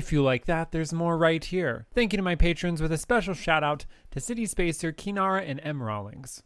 If you like that, there's more right here. Thank you to my patrons with a special shout out to City Spacer, Kinara, and M. Rawlings.